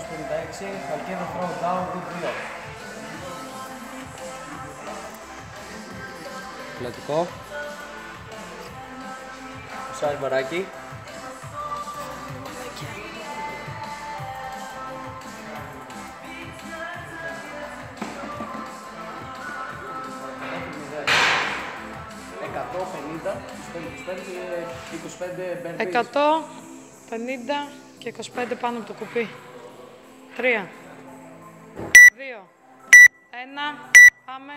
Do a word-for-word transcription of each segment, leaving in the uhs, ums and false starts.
πενήντα έξι, Χαλκίδα throw down, δύο. Πλατικό. Σάρι Μπαράκι. εκατόν πενήντα, είκοσι πέντε μπέρμπι. εκατόν πενήντα και είκοσι πέντε πάνω από το κουπί. τρία, δύο, ένα, πάμε.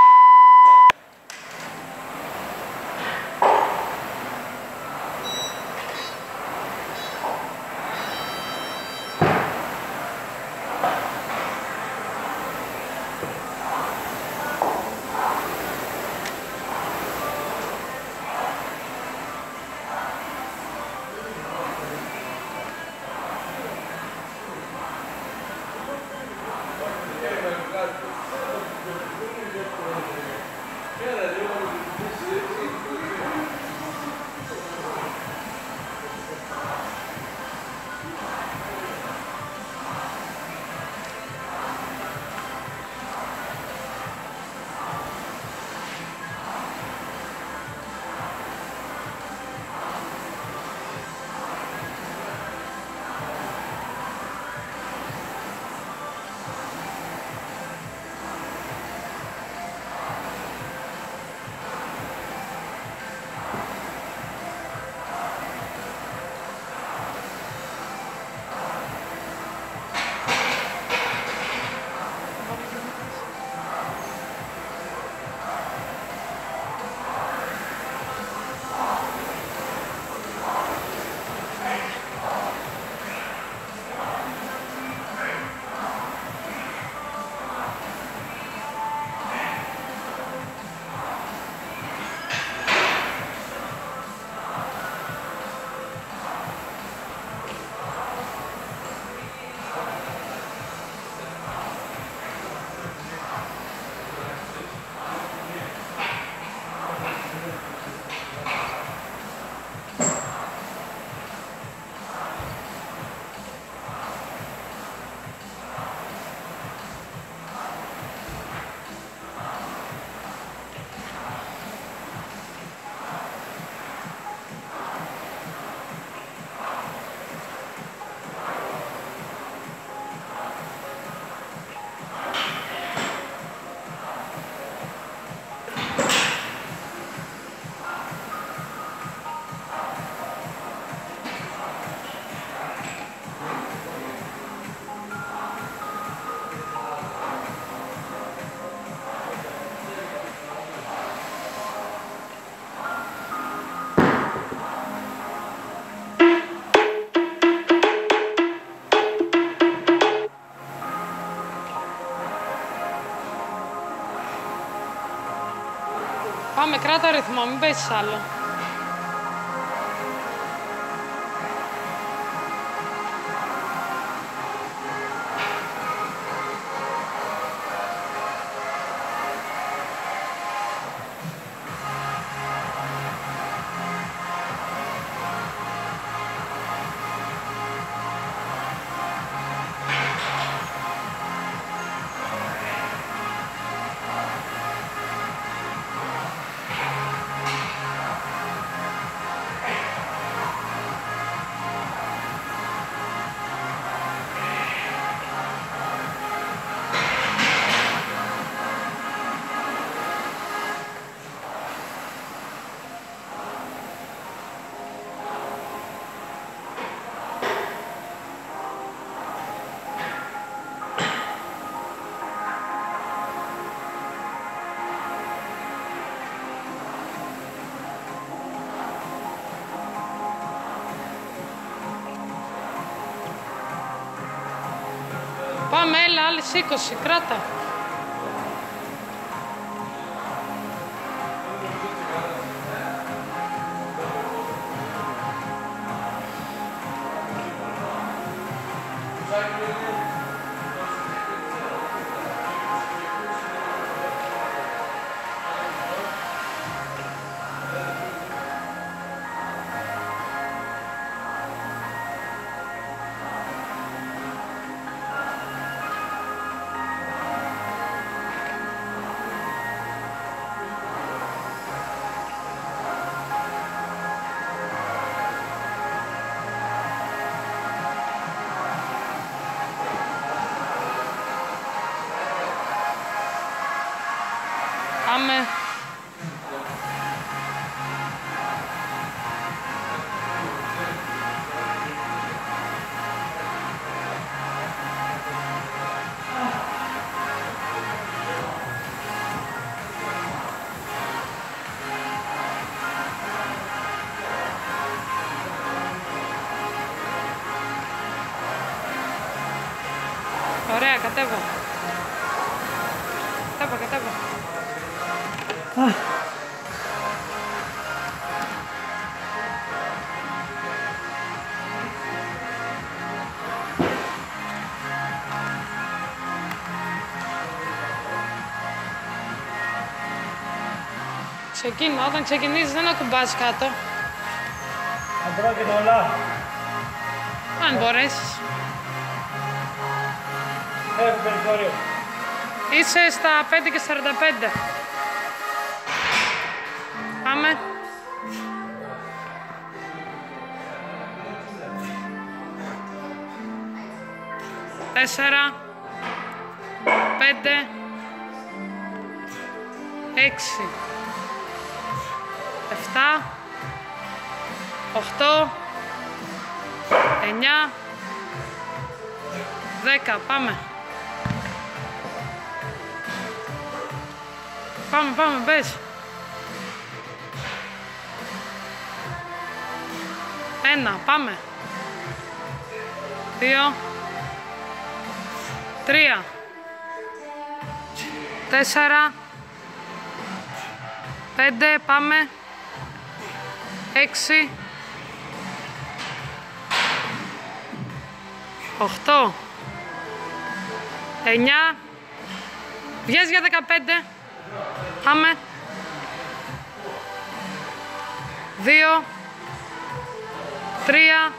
Πάμε, κράτα ρυθμό, μην πέσεις άλλο. Πάμε, έλα, άλλες είκοσι, κράτα. Ωραία, κατέβα. Κατέβα, κατέβα. Ξεκίνημα, όταν ξεκινήσεις δεν ακουμπάς κάτω. Αντρόκειτο όλα. Αν μπορέσεις. Έχω περιθώριο. Είσαι στα πέντε και σαράντα πέντε. Πάμε. Τέσσερα. Πέντε. Έξι. Εφτά. Οχτώ. Εννιά. Δέκα. Πάμε. Πάμε, πάμε, μπες. Ένα, πάμε. Δύο. Τρία. Τέσσερα. Πέντε, πάμε. Έξι. Οχτώ. Εννιά. Βγες για δεκαπέντε. Πάμε. Δύο. Τρία.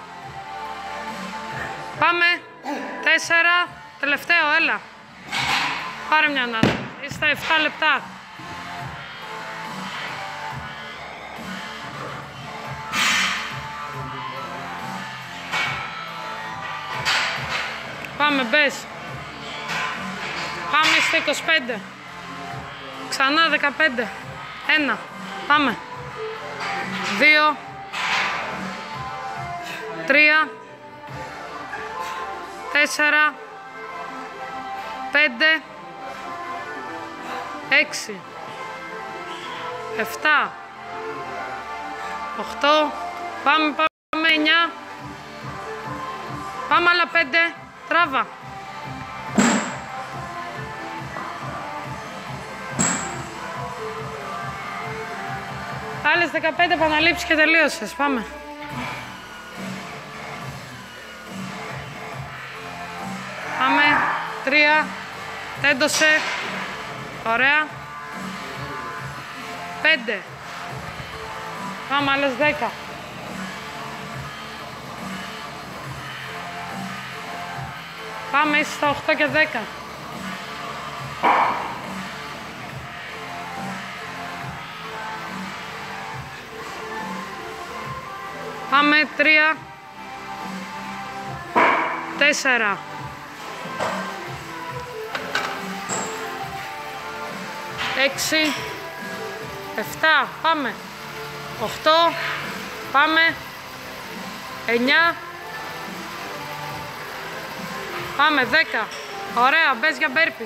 Πάμε. Τέσσερα. Τελευταίο, έλα. Πάρε μια ανάσα. Είσαι στα εφτά λεπτά. Πάμε, μπες. Πάμε στα είκοσι πέντε. Ξανά δεκαπέντε. Ένα. Πάμε. Δύο. Τρία. Τέσσερα. Πέντε. Έξι. Εφτά. Οχτώ. Πάμε, πάμε. Εννιά. Πάμε άλλα πέντε. Τράβα. Άλλες δεκαπέντε επαναλήψεις και τελείωσες. Πάμε. Πάμε. Τρία. Τέντωσε. Ωραία. Πέντε. Πάμε άλλες δέκα. Πάμε, είσαι στα οχτώ και δέκα. Πάμε, τρία. Τέσσερα. Έξι. Εφτά. Πάμε. Οχτώ. Πάμε. Εννιά. Πάμε, δέκα. Ωραία, μπες για μπέρπις.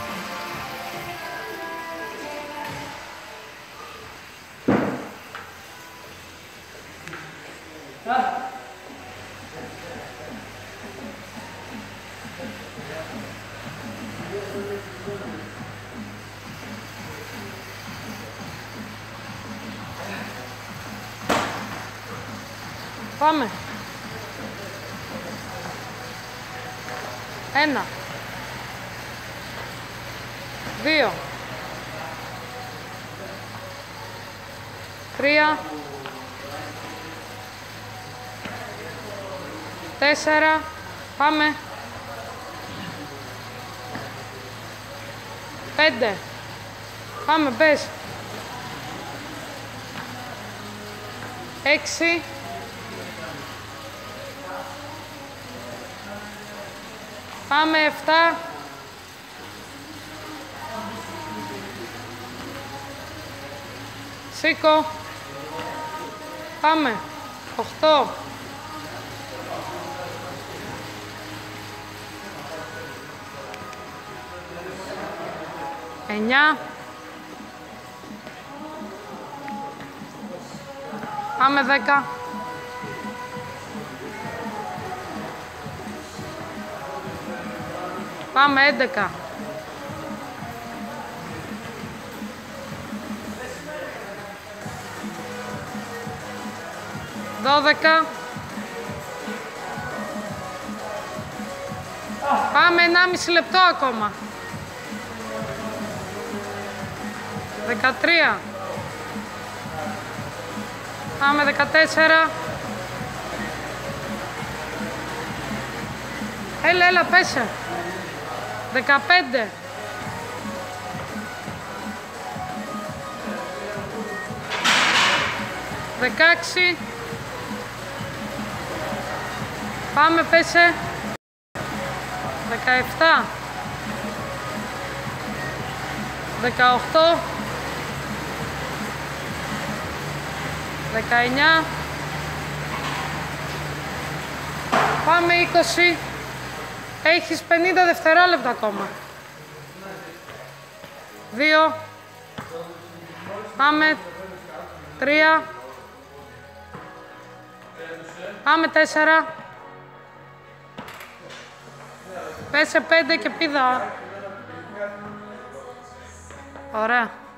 Πάμε. Ένα. Δύο. Τρία. Τέσσερα. Πάμε. Πέντε. Πάμε, μπες. Έξι. Πάμε, εφτά. Σήκω. Πάμε. Οχτώ. Εννιά. Πάμε, δέκα. Πάμε έντεκα. δώδεκα. Πάμε ενάμιση λεπτό ακόμα. δεκατρία. Πάμε δεκατέσσερα. Έλα, έλα, πέσε. δεκαπέντε. δεκαέξι. Πάμε, πέσε. δεκαεπτά. δεκαοκτώ. δεκαεννιά. Πάμε είκοσι. Έχεις πενήντα δευτερόλεπτα ακόμα. δύο. Πάμε τρία. Πάμε τέσσερα. Πέσε πέντε και πήδα. Ωραία.